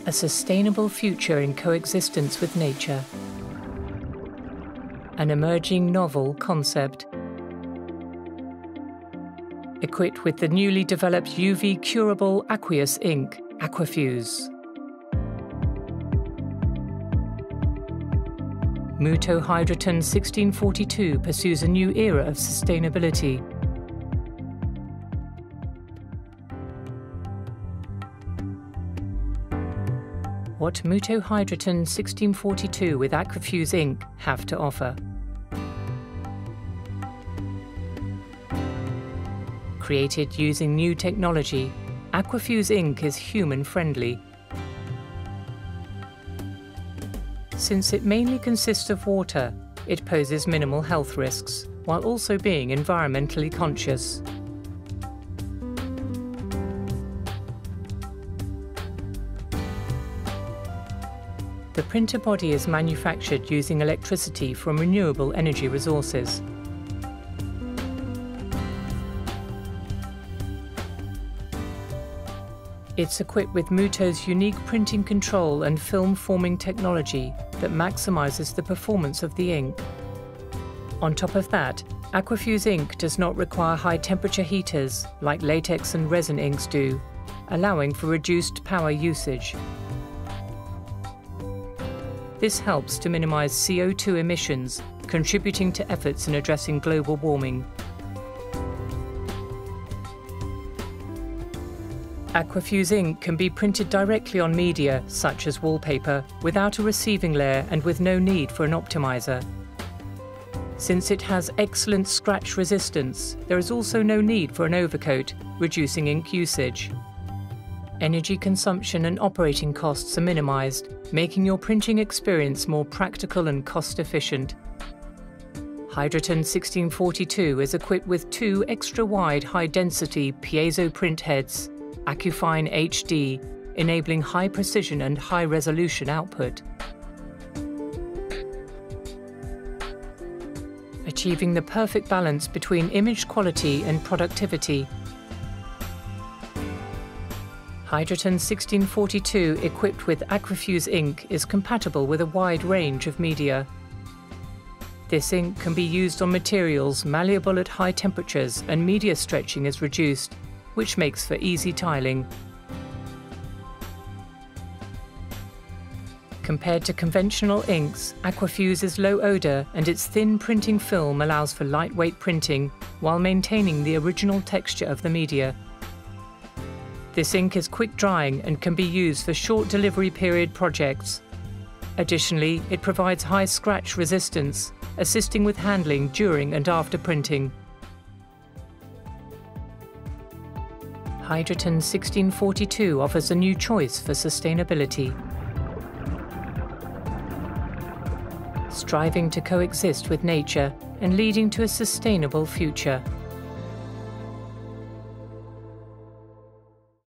A sustainable future in coexistence with nature. An emerging novel concept. Equipped with the newly developed UV-curable aqueous ink, AQUAFUZE. Mutoh HydrAton 1642 pursues a new era of sustainability. What Mutoh HydrAton 1642 with AQUAFUZE ink have to offer. Created using new technology, AQUAFUZE ink is human-friendly. Since it mainly consists of water, it poses minimal health risks, while also being environmentally conscious. The printer body is manufactured using electricity from renewable energy resources. It's equipped with Mutoh's unique printing control and film forming technology that maximizes the performance of the ink. On top of that, AQUAFUZE ink does not require high-temperature heaters like latex and resin inks do, allowing for reduced power usage. This helps to minimize CO2 emissions, contributing to efforts in addressing global warming. AQUAFUZE ink can be printed directly on media, such as wallpaper, without a receiving layer and with no need for an optimizer. Since it has excellent scratch resistance, there is also no need for an overcoat, reducing ink usage. Energy consumption and operating costs are minimized, making your printing experience more practical and cost-efficient. HydrAton 1642 is equipped with two extra-wide high-density piezo print heads, AQUAFINE HD, enabling high precision and high resolution output. Achieving the perfect balance between image quality and productivity. HydrAton 1642 equipped with AQUAFUZE ink is compatible with a wide range of media. This ink can be used on materials malleable at high temperatures and media stretching is reduced, which makes for easy tiling. Compared to conventional inks, AQUAFUZE is low odor and its thin printing film allows for lightweight printing while maintaining the original texture of the media. This ink is quick drying and can be used for short delivery period projects. Additionally, it provides high scratch resistance, assisting with handling during and after printing. HydrAton 1642 offers a new choice for sustainability. Striving to coexist with nature and leading to a sustainable future.